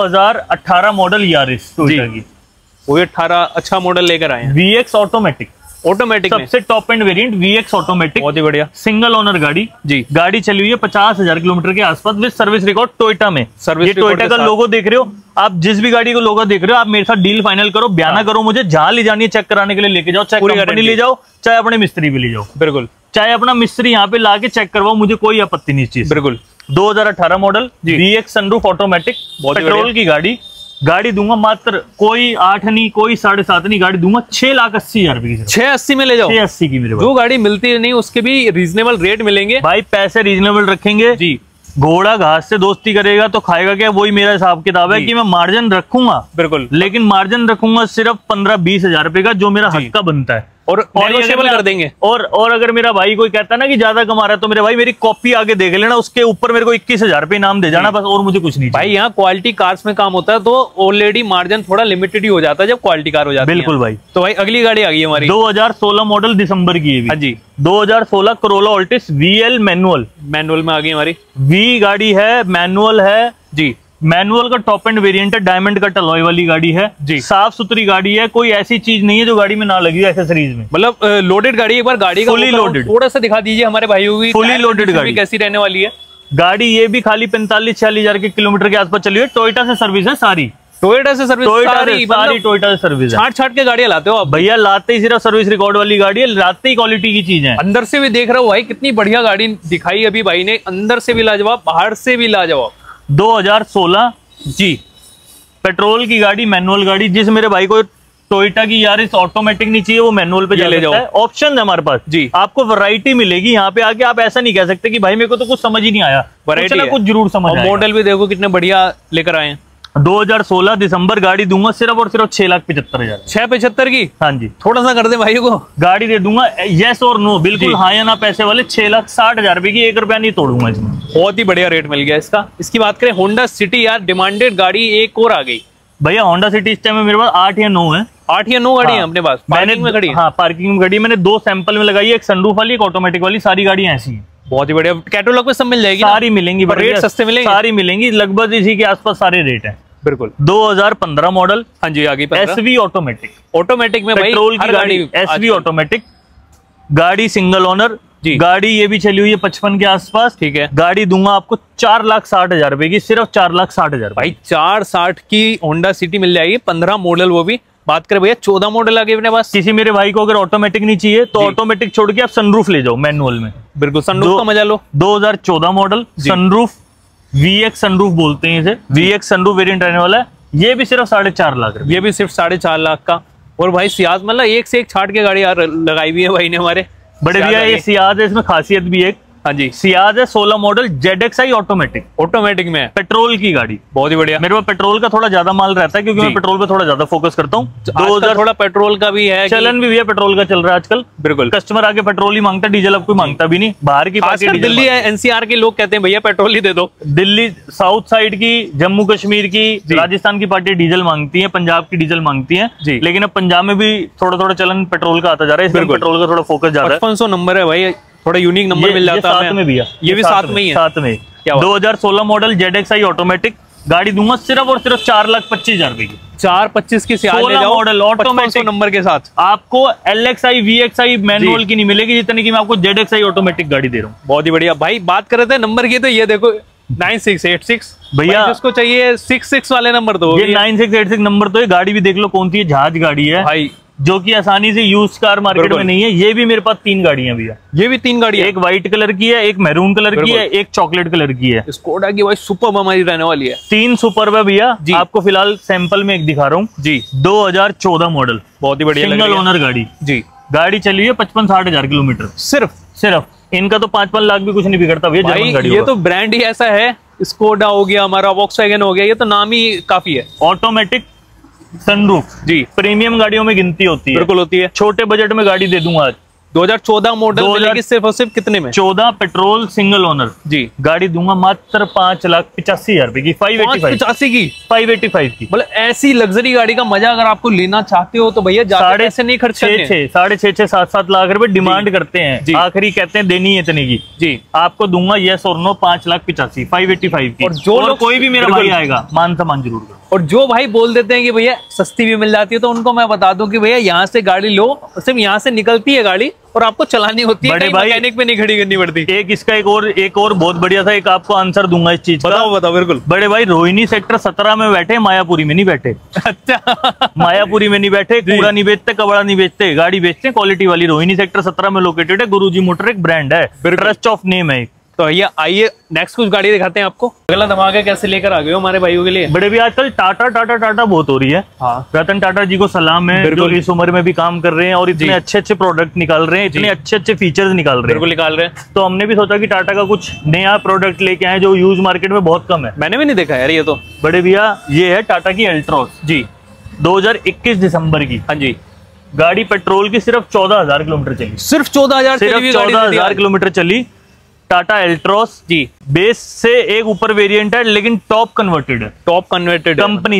2018 मॉडल यारिस टोयोटा की, वो 18 अच्छा मॉडल लेकर आए हैं। VX ऑटोमेटिक सबसे top end variant VX automatic, बहुत ही बढ़िया। सिंगल ओनर गाड़ी जी। गाड़ी चली हुई है 50,000 किलोमीटर के आसपास विद सर्विस रिकॉर्ड टोयोटा में। ये टोयोटा का लोगो देख रहे हो आप, जिस भी गाड़ी को लोगो देख रहे हो आप, मेरे साथ डील फाइनल करो, बयाना करो, मुझे जहां ले जानी है चेक कराने के लिए लेके जाओ, चाहे कंपनी ले जाओ, चाहे अपने मिस्त्री भी ले जाओ। बिल्कुल। चाहे अपना मिस्त्री यहाँ पे लाके चेक करवाओ, मुझे कोई आपत्ति नहीं चीज। बिल्कुल। 2018 model VX sunroof automatic, petrol की गाड़ी। गाड़ी दूंगा मात्र कोई 8 नहीं, कोई 7.5 नहीं, गाड़ी दूंगा 6,80,000 रुपए की। 680 में ले जाओ। 680 की मेरे, जो गाड़ी मिलती नहीं उसके भी रीजनेबल रेट मिलेंगे भाई, पैसे रीजनेबल रखेंगे जी। घोड़ा घास से दोस्ती करेगा तो खाएगा क्या, वही मेरा हिसाब किताब है कि मैं मार्जिन रखूंगा। बिल्कुल। लेकिन मार्जिन रखूंगा सिर्फ 15-20 हजार रुपए का, जो मेरा हक का बनता है, और नेगोशिएबल कर देंगे। और अगर मेरा भाई कोई कहता है ना कि ज्यादा कमा रहा है, तो मेरे भाई मेरी कॉपी आगे देख लेना, उसके ऊपर मेरे को 21,000 रुपए इनाम दे जाना बस, और मुझे कुछ नहीं भाई। यहाँ क्वालिटी कार्स में काम होता है तो ऑलरेडी मार्जिन थोड़ा लिमिटेड ही हो जाता है जब क्वालिटी कार हो जाती है। बिल्कुल भाई। तो भाई अगली गाड़ी आ गई हमारी 2016 मॉडल, दिसंबर की है जी। 2016 Corolla Altis VL मैनुअल में आ गई हमारी। V गाड़ी है, मैनुअल है जी। मैनुअल का टॉप एंड वेरिएंट है, डायमंड कट अलॉय वाली गाड़ी है जी। साफ सुथरी गाड़ी है, कोई ऐसी चीज नहीं है जो गाड़ी में ना लगी है एक्सेसरीज में। मतलब लोडेड गाड़ी। एक बार गाड़ी का फुली लोडेड थोड़ा सा दिखा दीजिए हमारे भाइयों की, फुली लोडेड गाड़ी कैसी रहने वाली है। गाड़ी ये भी खाली 45-46 हजार के किलोमीटर के आसपास चली है। टोयोटा से सर्विस है सारी, टोयोटा से सर्विस, टोयोटा से सर्विस है। छाट के गाड़ियां लाते हो आप भैया, लाते ही सिर्फ सर्विस रिकॉर्ड वाली गाड़ी है, लाते ही क्वालिटी की चीज है। अंदर से भी देख रहा हूँ भाई, कितनी बढ़िया गाड़ी दिखाई अभी भाई ने, अंदर से भी लाजवाब, बाहर से भी लाजवाब। 2016 जी, पेट्रोल की गाड़ी, मैनुअल गाड़ी। जिस मेरे भाई को टोयोटा की यारिस ऑटोमेटिक नहीं चाहिए, वो मैनुअल पे ले जाओ। ऑप्शन है हमारे पास जी, आपको वैरायटी मिलेगी यहाँ पे आके। आप ऐसा नहीं कह सकते कि भाई मेरे को तो कुछ समझ ही नहीं आया, वैरायटी कुछ जरूर समझ आएगा। मॉडल भी देखो कितने बढ़िया लेकर आए हैं। 2016 दिसंबर, गाड़ी दूंगा सिर्फ और सिर्फ 6,75,000। 675 की? हाँ जी। थोड़ा सा कर दे भाई को, गाड़ी दे दूंगा यस और नो, बिल्कुल हाँ या ना पैसे वाले। 6,60,000 रुपए की, 1 रुपया नहीं तोड़ूंगा इसमें। बहुत ही बढ़िया रेट मिल गया इसका। इसकी बात करें होंडा सिटी, यार डिमांडेड गाड़ी एक और आ गई भैया। होंडा सिटी इस टाइम में मेरे पास 8 या 9 है। 8 या 9 गाड़ी है अपने पास, पार्किंग में खड़ी है। हाँ, पार्किंग में खड़ी। मैंने 2 सैंपल में लगाई है, एक सनरूफ वाली, एक ऑटोमेटिक वाली। सारी गाड़ियां ऐसी है। बहुत ही बढ़िया। कैटलॉग में सब मिल जाएगी, सारी मिलेंगी, रेट सस्ते मिलेंगे, सारी मिलेंगी, लगभग इसी के आसपास सारे रेट है। बिल्कुल। 2015 मॉडल, हाँ जी, आगे SV ऑटोमेटिक में पेट्रोल की गाड़ी, SV ऑटोमेटिक गाड़ी, सिंगल ओनर जी। गाड़ी ये भी चली हुई है 55 के आसपास। ठीक है। गाड़ी दूंगा आपको 4,60,000 रुपए की, सिर्फ 4,60,000। भाई 4,60 की होंडा सिटी मिल जाएगी, 15 मॉडल। वो भी बात करें भैया 14 मॉडल आ गए अपने पास। किसी मेरे भाई को अगर ऑटोमेटिक नहीं चाहिए तो ऑटोमेटिक छोड़ के आप सनरूफ ले जाओ मैनुअल में। बिल्कुल, सनरूफ का मजा लो। 2014 मॉडल सनरूफ, VX सनरूफ बोलते हैं इसे। VX सनरूफ वेरिएंट रहने वाला है। ये भी सिर्फ 4.5 लाख। ये भी सिर्फ 4.5 लाख का। और भाई सियाज, मतलब एक से एक छाट के गाड़ी लगाई हुई है भाई ने हमारे बड़े भैया। ये सियाज है, इसमें खासियत भी है, हाँ जी, सियाज है 16 मॉडल, ZXi ऑटोमेटिक, ऑटोमेटिक में पेट्रोल की गाड़ी। बहुत ही बढ़िया। मेरे पास पेट्रोल का थोड़ा ज्यादा माल रहता है क्योंकि मैं पेट्रोल पे थोड़ा ज्यादा फोकस करता हूँ। 2000 थोड़ा पेट्रोल का भी है, चलन भी है, पेट्रोल का चल रहा है आजकल। बिल्कुल, कस्टमर आके पेट्रोल ही मांगता, डीजल अब कोई मांगता भी नहीं। बाहर की पार्टी दिल्ली NCR के लोग कहते हैं भैया पेट्रोल ही दे दो। दिल्ली साउथ साइड की, जम्मू कश्मीर की, राजस्थान की पार्टी डीजल मांगती है, पंजाब की डीजल मांगती है। लेकिन अब पंजाब में भी थोड़ा थोड़ा चलन पेट्रोल का आता जा रहा है, इसलिए पेट्रोल का थोड़ा फोकस ज्यादा है। 5500 नंबर है भाई, थोड़ा यूनिक नंबर मिल जाता है। साथ में भैया, ये भी साथ में ही है। साथ में 2016 मॉडल ZXi ऑटोमेटिक गाड़ी दूंगा सिर्फ और सिर्फ 4,25,000 रुपए की। 4,25,000 की सियाज ले जाओ, मॉडल ऑटोमेटिक नंबर के साथ। आपको LXi VXi मैनुअल की नहीं मिलेगी जितने की मैं आपको ZXi ऑटोमेटिक गाड़ी दे रहा हूँ। बहुत ही बढ़िया भाई। बात कर रहे थे नंबर की, तो ये देखो 9686 भैया, जिसको चाहिए 66 वाले नंबर दो। ये 9686 नंबर तो ये गाड़ी भी देख लो कौन सी है, जहाज गाड़ी है भाई, जो कि आसानी से यूज कार मार्केट में नहीं है। ये भी मेरे पास 3 गाड़ियां भैया, ये भी 3 गाड़ियां, एक व्हाइट कलर की है, एक मैरून कलर की है, एक चॉकलेट कलर की है। स्कोडा की भाई सुपर हमारी रहने वाली है। 3 सुपर है भैया। आपको फिलहाल सैंपल में एक दिखा रहा हूँ जी, 2014 मॉडल, बहुत ही बढ़िया, सिंगल ओनर गाड़ी जी। गाड़ी चली है 55-60 हजार किलोमीटर सिर्फ। इनका तो 5-5 लाख भी कुछ नहीं बिगड़ता भैया, जर्मन गाड़ी। ये तो ब्रांड ही ऐसा है, स्कोडा हो गया, हमारा वॉक्सवैगन हो गया, ये तो नाम ही काफी है। ऑटोमेटिक सनरूफ जी, प्रीमियम गाड़ियों में गिनती होती है। बिल्कुल होती है। छोटे बजट में गाड़ी दे दूंगा आज। 2014 मॉडल मिलेगी सिर्फ और सिर्फ कितने में? 14 पेट्रोल सिंगल ओनर जी, गाड़ी दूंगा मात्र 5,85,000 रुपए की। 585 की, 585 की। मतलब ऐसी लग्जरी गाड़ी का मजा अगर आपको लेना चाहते हो तो भैया ज्यादा ऐसे नहीं खर्च करने। 6.5 7 लाख रुपए डिमांड करते हैं, आखिरी कहते हैं देनी है इतनी की जी। आपको दूंगा यस और नो 5,85,000 585 की। और जो लोग कोई भी मेरा भाई आएगा मान सम्मान जरूर करो। और जो भाई बोल देते हैं कि भैया सस्ती भी मिल जाती है, तो उनको मैं बता दूं कि भैया यहाँ से गाड़ी लो, सिर्फ यहाँ से निकलती है गाड़ी और आपको चलानी होती है, मैकेनिक पे नहीं खड़ी करनी पड़ती। एक और बहुत बढ़िया था, एक आपको आंसर दूंगा इस चीज का। बताओ बिल्कुल। बड़े भाई रोहिणी सेक्टर 17 में बैठे, मायापुरी में नहीं बैठे। अच्छा मायापुरी में नहीं बैठे, कूड़ा नहीं बेचते, कबाड़ा नहीं बेचते, गाड़ी बेचते क्वालिटी वाली। रोहिणी सेक्टर 17 में लोकेटेड है। गुरुजी मोटर एक ब्रांड है, ट्रस्ट ऑफ नेम है। तो भैया आइए नेक्स्ट कुछ गाड़ी दिखाते हैं आपको। अगला धमाका कैसे लेकर आ गए हो हमारे भाइयों के लिए? बड़े भी आजकल टाटा बहुत हो रही है। हाँ। रतन टाटा जी को सलाम है, जो इस उम्र में भी काम कर रहे हैं और इतने अच्छे प्रोडक्ट निकाल रहे हैं, इतने अच्छे फीचर्स निकाल रहे हैं। बिल्कुल निकाल रहे हैं। तो हमने भी सोचा कि टाटा का कुछ नया प्रोडक्ट लेके आए जो यूज मार्केट में बहुत कम है। मैंने भी नहीं देखा यार ये तो। बड़े भैया ये है टाटा की एल्ट्रॉस जी, 2021 दिसंबर की। हाँ जी, गाड़ी पेट्रोल की सिर्फ 14,000 किलोमीटर चली। सिर्फ 14,000 किलोमीटर चली। टाटा एल्ट्रॉस जी, बेस से एक ऊपर वेरिएंट है लेकिन टॉप कन्वर्टेड है,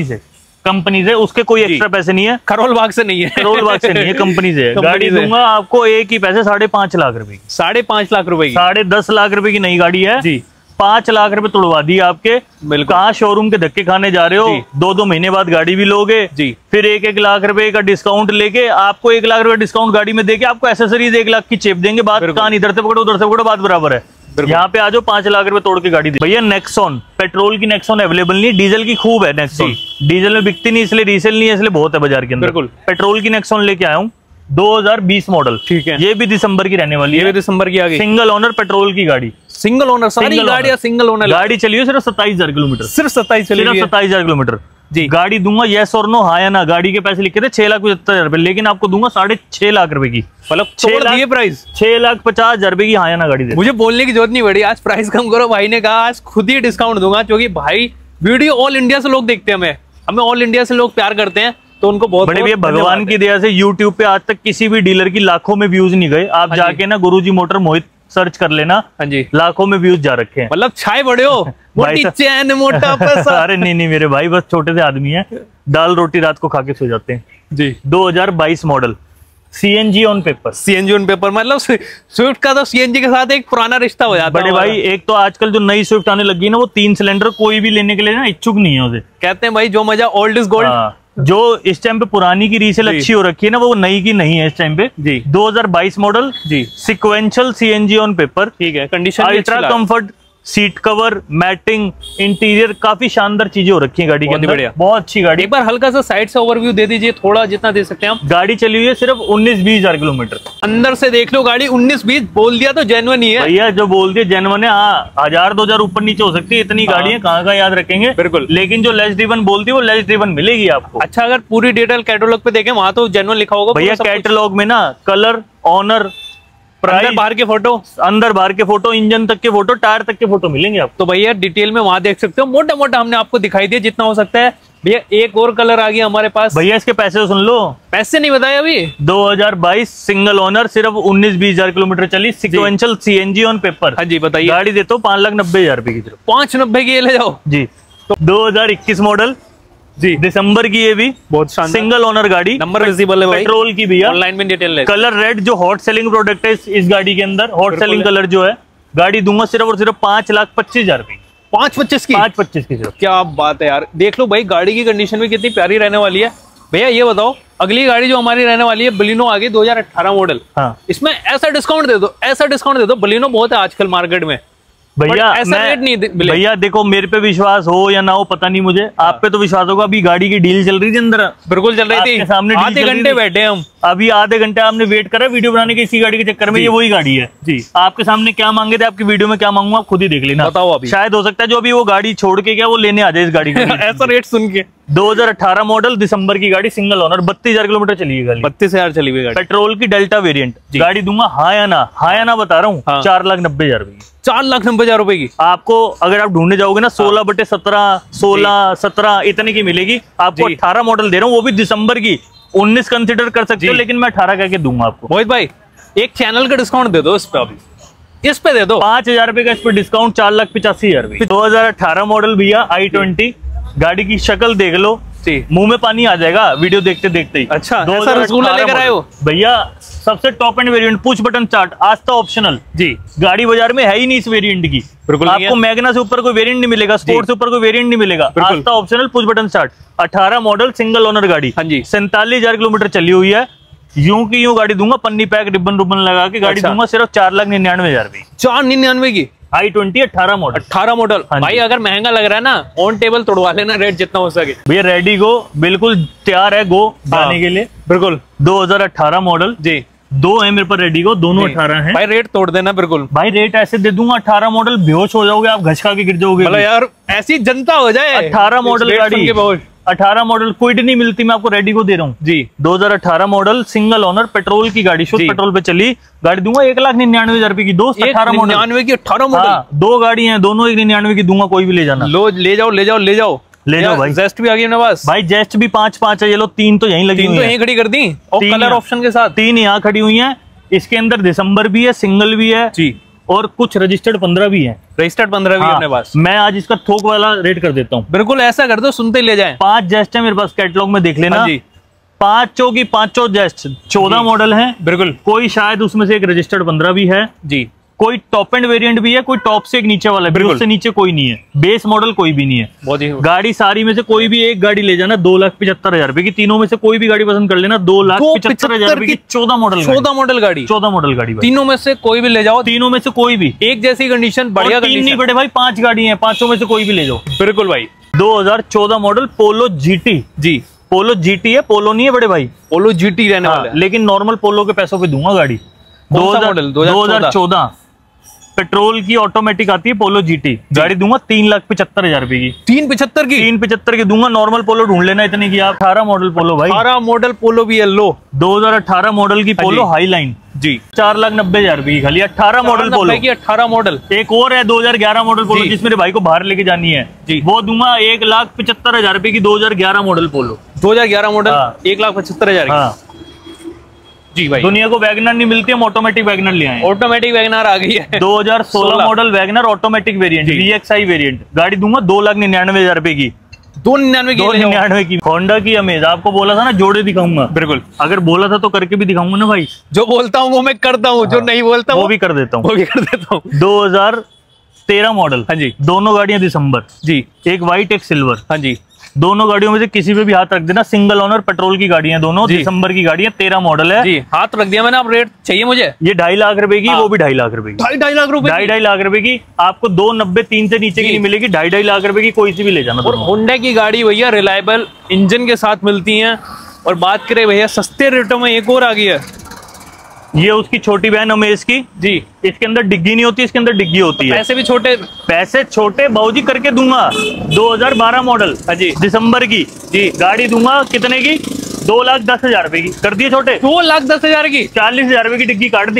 कंपनी से उसके कोई एक्स्ट्रा पैसे नहीं है, करोल बाग से नहीं है, कंपनी से। गाड़ी दूंगा आपको एक ही पैसे 5.5 लाख रुपए की। 5.5 लाख रुपए की, 10.5 लाख रुपए की नई गाड़ी है जी। 5 लाख रुपए तुड़वा दिए आपके। कहाँ शोरूम के धक्के खाने जा रहे हो? 2-2 महीने बाद गाड़ी भी लोगे जी, फिर 1-1 लाख रुपए का डिस्काउंट लेके आपको 1 लाख रुपए डिस्काउंट गाड़ी में देके आपको एसेसरीज 1 लाख की चेप देंगे। बात कान इधर से पकड़ो उधर से पकड़ो, बात बराबर है। यहाँ पे आ जाओ, 5 लाख रुपए तोड़ के गाड़ी दे। भैया नेक्सॉन, पेट्रोल की नेक्सॉन अवेलेबल नहीं, डीजल की खूब है नेक्सॉन। डीजल में बिकती नहीं, इसलिए रीसेल नहीं है, इसलिए बहुत है बाजार के अंदर। पेट्रोल की नेक्सॉन लेके आया हूँ, 2020 मॉडल। ठीक है, ये भी दिसंबर की रहने वाली है। दिसंबर की आ गई। सिंगल ओनर पेट्रोल की गाड़ी, सिंगल ओनर सारी गाड़ियां सिंगल ओनर। गाड़ी चली है सिर्फ 27,000 किलोमीटर, सिर्फ 27,000 किलोमीटर जी। गाड़ी दूंगा यस और नो, हाँ या ना। गाड़ी के पैसे लिखे थे 6,75,000 रुपए, लेकिन आपको दूंगा 6.5 लाख रुपए की। मतलब 6,50,000 रुपए की हाँ या ना गाड़ी दे। मुझे बोलने की जरूरत नहीं पड़ी, आज प्राइस कम करो। भाई ने कहा आज खुद ही डिस्काउंट दूंगा, क्योंकि भाई वीडियो ऑल इंडिया से लोग देखते हैं, हमें ऑल इंडिया से लोग प्यार करते हैं, तो उनको बहुत बड़े भैया भगवान की दया से YouTube पे आज तक किसी भी डीलर की लाखों में व्यूज नहीं गए। आप जाके ना गुरुजी मोटर मोहित सर्च कर लेना। हाँ जी, लाखों में व्यूज जा रखे हैं। मतलब छाए बड़े हो, मोटी चैन मोटा पैसा। अरे नहीं मेरे भाई, बस छोटे से आदमी है, दाल रोटी रात को खा के सो जाते हैं जी। 2022 मॉडल, CNG ऑन पेपर। मतलब स्विफ्ट का तो CNG के साथ एक पुराना रिश्ता हो जाता है। बड़े भाई एक तो आजकल जो नई स्विफ्ट आने लगी ना, वो 3 सिलेंडर कोई भी लेने के लिए ना इच्छुक नहीं है उसे। कहते हैं भाई जो मजा ओल्ड इज गोल्ड। जो इस टाइम पे पुरानी की रीसेल अच्छी हो रखी है ना, वो नई की नहीं है इस टाइम पे जी। 2022 मॉडल जी, सिक्वेंशियल CNG ऑन पेपर। ठीक है, condition ultra comfort, seat cover, matting, interior, काफी शानदार चीजें हो रखी है गाड़ी के अंदर। बहुत अच्छी गाड़ी। एक बार हल्का सा साइड से ओवरव्यू दे दीजिए, थोड़ा जितना दे सकते हैं हम। गाड़ी चली हुई है सिर्फ 19-20 हजार किलोमीटर। अंदर से देख लो गाड़ी 19-20 बोल दिया तो जेन्युइन ही है भैया, जो बोल दिया जेन्युइन है। हाँ, 1000-2000 ऊपर नीचे हो सकती है, इतनी गाड़ियां कहाँ याद रखेंगे। बिल्कुल, लेकिन जो लेस ड्रिवन बोलती है वो लेस ड्रिवन मिलेगी आपको। अच्छा, अगर पूरी डिटेल कैटलॉग पे देखें वहां तो जेन्युइन लिखा होगा भैया। कैटलॉग में ना कलर, ऑनर, अंदर बाहर के फोटो, अंदर बाहर के फोटो, इंजन तक के फोटो, टायर तक के फोटो मिलेंगे आपको। तो भैया डिटेल में वहां देख सकते हो, मोटा मोटा हमने आपको दिखाई दिया जितना हो सकता है। भैया एक और कलर आ गया हमारे पास। भैया इसके पैसे तो सुन लो। पैसे नहीं बताए अभी। 2022 सिंगल ओनर, सिर्फ 19-20 हजार किलोमीटर चली, सिक्वेंशियल CNG ऑन पेपर। हाँ जी बताइए। गाड़ी देता हूँ 5,90,000 रुपए की, सिर्फ 590 की ले जाओ जी। तो 2021 मॉडल जी, दिसंबर की, ये भी बहुत शानदार, सिंगल ओनर गाड़ी, नंबर विजिबल है भाई, पेट्रोल की भैया, ऑनलाइन में डिटेल ले। कलर रेड जो हॉट सेलिंग प्रोडक्ट है इस गाड़ी के अंदर, हॉट सेलिंग कलर जो है, गाड़ी दूंगा सिर्फ और सिर्फ 5,25,000 रुपए। 525 की? 525 की सिर्फ। क्या बात है यार, देख लो भाई गाड़ी की कंडीशन भी कितनी प्यारी रहने वाली है। भैया ये बताओ, अगली गाड़ी जो हमारी रहने वाली है बलिनो आगे 2018 मॉडल, हाँ, इसमें ऐसा डिस्काउंट दे दो, ऐसा डिस्काउंट दे दो। बलिनो बहुत है आजकल मार्केट में भैया, ऐसा रेट नहीं मिले। भैया देखो, मेरे पे विश्वास हो या ना हो पता नहीं मुझे, आप पे तो विश्वास होगा। अभी गाड़ी की डील चल रही थी अंदर, बिल्कुल चल रही थी, सामने आधे घंटे बैठे हम, अभी आधे घंटे आपने वेट करा वीडियो बनाने के, इसी गाड़ी के चक्कर में। ये वही गाड़ी है जी। आपके सामने क्या मांगे थे, आपकी वीडियो में क्या मांगूंगा आप खुद ही देख लेना। बताओ अभी। शायद हो सकता है जो अभी वो गाड़ी छोड़ के गया वो लेने आ जाए इस गाड़ी को। ऐसा रेट सुन के। 2018 मॉडल, दिसंबर की गाड़ी, सिंगल ओनर, 32,000 किलोमीटर चली है गाड़ी, 32,000 चली हुई गाड़ी, पेट्रोल की डेल्टा वेरिएंट। गाड़ी दूंगा हाँ या ना, हाँ या ना बता रहा हूँ, 4,90,000 रुपए की। 4,90,000 रुपए की आपको अगर आप ढूंढने जाओगे ना 16/17, 16, 17 इतने की मिलेगी आपको। 18 मॉडल दे रहा हूँ, वो भी दिसंबर की। 19 कंसिडर कर सकते हो, लेकिन मैं 18 करके दूंगा आपको। मोहित भाई एक चैनल का डिस्काउंट दे दो इस पे, अभी इस पे दे दो 5,000 रुपए का इस पे डिस्काउंट, 4,85,000 रुपए। 2018 मॉडल भैया, i20, गाड़ी की शक्ल देख लो, मुंह में पानी आ जाएगा वीडियो देखते देखते ही। अच्छा, ऐसा रसगुल्ला लेकर आए हो भैया, सबसे top end variant, push button start, Asta optional जी। गाड़ी बाजार में है ही नहीं इस वेरिएंट की, बिल्कुल। आपको मैग्ना से ऊपर कोई वेरिएंट नहीं मिलेगा, स्पोर्ट से ऊपर कोई वेरिएंट नहीं मिलेगा, Asta optional, push button start. 18 model, single owner गाड़ी, हाँ जी, 47,000 किलोमीटर चली हुई है। यूं की यूं गाड़ी दूंगा, पन्नी पैक, रिबन रुबन लगा के गाड़ी दूंगा सिर्फ 4,99,000 रुपए। 4,99 की i20 18 मॉडल। 18 मॉडल भाई, अगर महंगा लग रहा है ना, ऑन टेबल तोड़वा लेना रेट जितना हो सके। भैया रेडी गो, बिल्कुल तैयार है गो जाने के लिए, बिल्कुल। 2018 मॉडल जी, 2 है मेरे पर रेडी गो, दोनों 18 हैं भाई। रेट तोड़ देना बिल्कुल भाई, रेट ऐसे दे दूंगा, 18 मॉडल बेहोश हो जाओगे आप, घसका के गिर जाओगे। मतलब यार ऐसी जनता हो जाए। 18 मॉडल गाड़ी, 18 मॉडल क्विड नहीं मिलती, मैं आपको रेडी को दे रहा हूँ जी। 2018 मॉडल, सिंगल ओनर, पेट्रोल की गाड़ी, शुद्ध पेट्रोल पे चली गाड़ी, दूंगा 1,99,000 रुपए की। दोस्त 18 मॉडल, 99 की 18 मॉडल, 2 गाड़ी हैं, दोनों 1,99 की दूंगा, कोई भी ले जाना। लो ले जाओ ले जाओ ले जाओ ले जाओ भाई। जेस्ट भी आ गई अपने पास भाई, जेस्ट भी 5 है, ये लो 3 तो यहीं लगी हुई है, 3 तो यहीं खड़ी कर दी, और कलर ऑप्शन के साथ 3 यहाँ खड़ी हुई है। इसके अंदर दिसंबर भी है, सिंगल भी है जी, और कुछ रजिस्टर्ड 15 भी है, रजिस्टर्ड 15 भी अपने पास। मैं आज इसका थोक वाला रेट कर देता हूँ। बिल्कुल ऐसा कर दो, सुनते ले जाएं। 5 जेस्ट है मेरे पास, कैटलॉग में देख लेना जी। 5 की 5 जेस्ट, 14 मॉडल है, बिल्कुल। कोई शायद उसमें से एक रजिस्टर्ड 15 भी है जी, कोई टॉप एंड वेरिएंट भी है, कोई टॉप से एक नीचे वाला है, बिल्कुल से नीचे कोई नहीं है, बेस मॉडल कोई भी नहीं है। बहुत ही गाड़ी सारी में से कोई भी एक गाड़ी ले जाना, 2,75,000 रुपए की। तीनों में से कोई भी गाड़ी पसंद कर लेना, 2,75,000 रुपए की। 14 मॉडल गाड़ी, 14 मॉडल गाड़ी, तीनों में से कोई भी ले जाओ, तीनों में से कोई भी एक जैसी कंडीशन, बढ़िया कंडीशन नहीं बड़े भाई, 5 गाड़ी है, 5 में से कोई भी ले जाओ। बिल्कुल भाई। 2014 मॉडल पोलो GT जी, पोलो GT है, पोलो नहीं है बड़े भाई, पोलो GT रहने वाला है, लेकिन नॉर्मल पोलो के पैसों पे दूंगा गाड़ी। 2014 पेट्रोल की ऑटोमेटिक आती है पोलो GT, गाड़ी दूंगा 3,75,000 रुपए की। 3,75 की? 3,75 की दूंगा। नॉर्मल पोलो ढूंढ लेना इतने की आप। 18 मॉडल पोलो भाई, 18 मॉडल पोलो भी है, लो 2018 मॉडल की पोलो हाई लाइन जी, 4,90,000 रुपए की खाली। 18 मॉडल पोलो की, 18 मॉडल। एक और है 2011 मॉडल पोलो, जिस मेरे भाई को बाहर लेके जानी है जी, वो दूंगा 1,75,000 रुपए की। 2011 मॉडल पोलो, 2011 मॉडल, 1,75,000 जी भाई। दुनिया को वैगनर नहीं मिलती, हम ऑटोमेटिक वैगनर ले आए। ऑटोमेटिक वैगनर आ गई है, 2016 model WagonR automatic variant, VXI variant, गाड़ी दूंगा 2,99,000 रुपए की। 2,99 की होंडा की अमेज। आपको बोला था ना जोड़े दिखाऊंगा, बिल्कुल। अगर बोला था तो करके भी दिखाऊंगा ना भाई, जो बोलता हूँ वो मैं करता हूँ, जो नहीं बोलता वो भी कर देता हूँ। 2013 मॉडल, हाँ जी, दोनों गाड़ियां दिसंबर जी, एक व्हाइट एक सिल्वर, हाँ जी। दोनों गाड़ियों में से किसी पे भी हाथ रख देना, सिंगल ओनर पेट्रोल की गाड़ियां, दोनों दिसंबर की गाड़ियां, 13 मॉडल है जी। हाथ रख दिया मैंने। आप रेट चाहिए मुझे? ये 2.5 लाख रुपए की, वो भी 2.5 लाख रुपए की। 2.5 लाख रुपए, 2.5 लाख रुपए की। आपको 290 3 से नीचे की नहीं मिलेगी। 2.5 लाख रुपए की कोई सी भी ले जाना। और होंडा की गाड़ी भैया रिलायबल इंजन के साथ मिलती है। और बात करें भैया सस्ते रेटों में, एक और आ गई है, ये उसकी छोटी बहन अमेज की जी। इसके अंदर डिग्गी नहीं होती, इसके अंदर डिग्गी होती है। पैसे भी छोटे, पैसे छोटे बाबूजी करके दूंगा। 2012 मॉडल जी, दिसंबर की जी, गाड़ी दूंगा कितने की? 2,10,000 रुपए की। कर दिए छोटे, 2,10,000 की। 40,000 रुपए की डिग्गी काट दी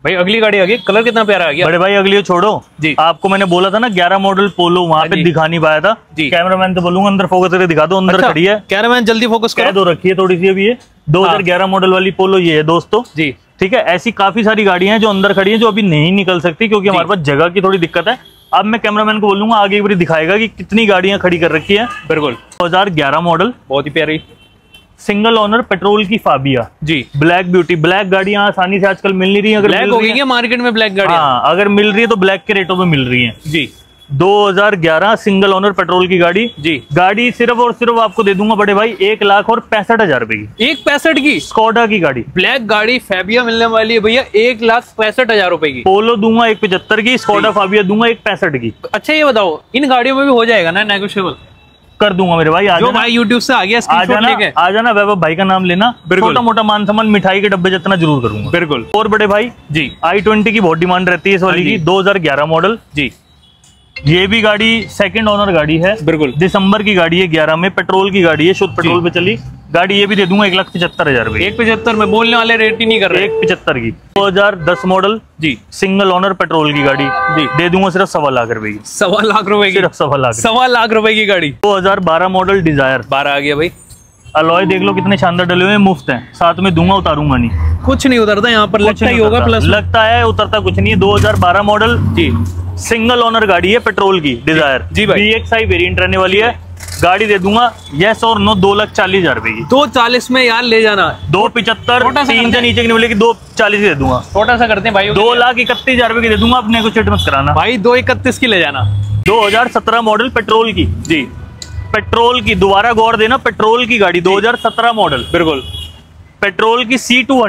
भाई अगली गाड़ी आ गई, कलर कितना प्यारा आ गया। बड़े भाई अगली छोड़ो जी, आपको मैंने बोला था ना 11 मॉडल पोलो, वहां पे दिखा नहीं पाया था जी। कैमरामैन तो बोलूंगा अंदर फोकस करके दिखा दो, अंदर खड़ी है। कैमरामैन जल्दी फोकस कर दो, रखी है थोड़ी सी अभी। ये 2011 मॉडल वाली पोलो ये है दोस्तों जी। ठीक है, ऐसी काफी सारी गाड़ियां हैं जो अंदर खड़ी हैं जो अभी नहीं निकल सकती क्योंकि हमारे पास जगह की थोड़ी दिक्कत है। अब मैं कैमरामैन को बोलूंगा आगे एक बार दिखाएगा कि कितनी गाड़ियां खड़ी कर रखी है। बिल्कुल 2011 मॉडल, बहुत ही प्यारी सिंगल ओनर पेट्रोल की फाबिया जी, ब्लैक ब्यूटी। ब्लैक गाड़ियां आसानी से आजकल मिल नहीं रही है। अगर ब्लैक हो गई है मार्केट में ब्लैक गाड़ियां, हाँ अगर मिल रही है तो ब्लैक के रेटों में मिल रही है जी। 2011 सिंगल ओनर पेट्रोल की गाड़ी जी। गाड़ी सिर्फ और सिर्फ आपको दे दूंगा बड़े भाई 1,65,000 रुपए की। 1,65,000 की स्कोडा की गाड़ी, ब्लैक गाड़ी फाबिया मिलने वाली है भैया 1,65,000 रुपए की। पोलो दूंगा 1,75 की, स्कोडा फाबिया दूंगा 1,65 की। अच्छा ये बताओ इन गाड़ियों में भी हो जाएगा ना नेगोशिएबल? कर दूंगा मेरे भाई। जो भाई यूट्यूब से आ गया आ जाना, वैभव भाई का नाम लेना। छोटा मोटा मान सम्मान मिठाई के डब्बे जितना जरूर करूंगा। बिल्कुल। और बड़े भाई जी i20 की बहुत डिमांड रहती है इस वाली की, 2011 मॉडल जी। ये भी गाड़ी सेकंड ओनर गाड़ी है, बिल्कुल दिसंबर की गाड़ी है, 11 में पेट्रोल की गाड़ी है, शुद्ध पेट्रोल पे चली गाड़ी। ये भी दे दूंगा 1,75,000 रुपए। 1,75 में बोलने वाले रेट ही नहीं कर रहे। 1,75 की 2010 मॉडल जी, सिंगल ओनर पेट्रोल की गाड़ी जी, दे दूंगा सिर्फ 1.25 लाख रुपए की। 1.25 लाख रुपए की, सिर्फ 1.25 लाख, 1.25 लाख रुपए की गाड़ी। 2012 मॉडल डिजायर, 12 आ गया भाई। अलॉय देख लो कितने शानदार डले हुए हैं, मुफ्त है, साथ में दूंगा, उतारूंगा नहीं। कुछ नहीं उतरता यहाँ पर, लगता ही होगा प्लस, लगता है उतरता कुछ नहीं है। 2012 मॉडल जी, सिंगल ओनर गाड़ी है पेट्रोल की डिजायर जी भाई। VXI वेरिएंट रहने वाली है, गाड़ी दे दूंगा यस और नो 2,40,000 रुपए की। 2,40 में यार ले जाना। 2,75 3 से नीचे की नहीं मिलेगी, 2,40 की दे दूंगा। छोटा सा करते हैं भाई, 2,31,000 रुपए की दे दूंगा, अपने को चेट मत कराना भाई। 2,31 की ले जाना। 2017 मॉडल पेट्रोल की जी, पेट्रोल की, दोबारा गौर देना, पेट्रोल की गाड़ी 2017 मॉडल, बिल्कुल पेट्रोल की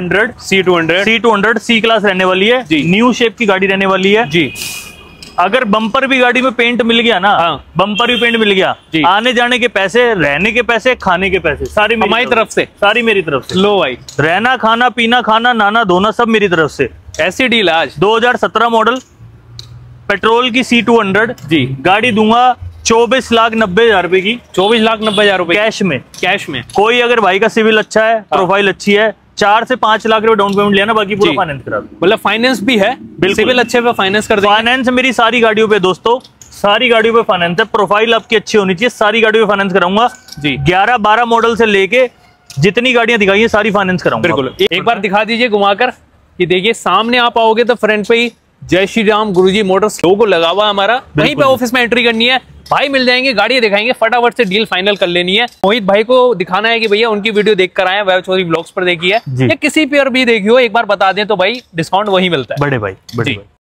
C200 C क्लास रहने वाली है जी। न्यू शेप की गाड़ी रहने वाली है जी। अगर बम्पर भी गाड़ी में पेंट मिल गया ना, बम्पर भी पेंट मिल गया, आने जाने के पैसे, रहने के पैसे, खाने के पैसे सारी हमारी तरफ से, सारी मेरी तरफ से। लो भाई, रहना खाना पीना खाना नाना धोना सब मेरी तरफ से। ऐसी डील आज। 2017 मॉडल पेट्रोल की C200 जी, गाड़ी दूंगा 24,90,000 रुपए की। 24,90,000 रुपए कैश में। कैश में कोई अगर भाई का सिविल अच्छा है, प्रोफाइल अच्छी है, 4 से 5 लाख रुपए डाउन पेमेंट लेना, बाकी पूरा फाइनेंस करा दो। मतलब फाइनेंस भी है, सिविल अच्छे पे फाइनेंस कर देंगे। फाइनेंस मेरी सारी गाड़ियों पे दोस्तों, सारी गाड़ियों पे फाइनेंस है। प्रोफाइल आपकी अच्छी होनी चाहिए, सारी गाड़ियों पे फाइनेंस कराऊंगा जी। 11-12 मॉडल से लेके जितनी गाड़ियां दिखाई है सारी फाइनेंस कराऊंगा। बिल्कुल। एक बार दिखा दीजिए घुमाकर कि देखिए सामने आप आओगे तो फ्रंट पे ही जय श्री राम गुरुजी मोटर्स लोगो लगा हुआ हमारा, वहीं पे ऑफिस में एंट्री करनी है, भाई मिल जाएंगे, गाड़ी दिखाएंगे, फटाफट से डील फाइनल कर लेनी है। मोहित भाई को दिखाना है कि भैया उनकी वीडियो देख कर आए, वैभव चौधरी ब्लॉग्स पर देखी है या किसी पर भी देखी हो, एक बार बता दें तो भाई डिस्काउंट वही मिलता है। बड़े भाई, बड़े भाई।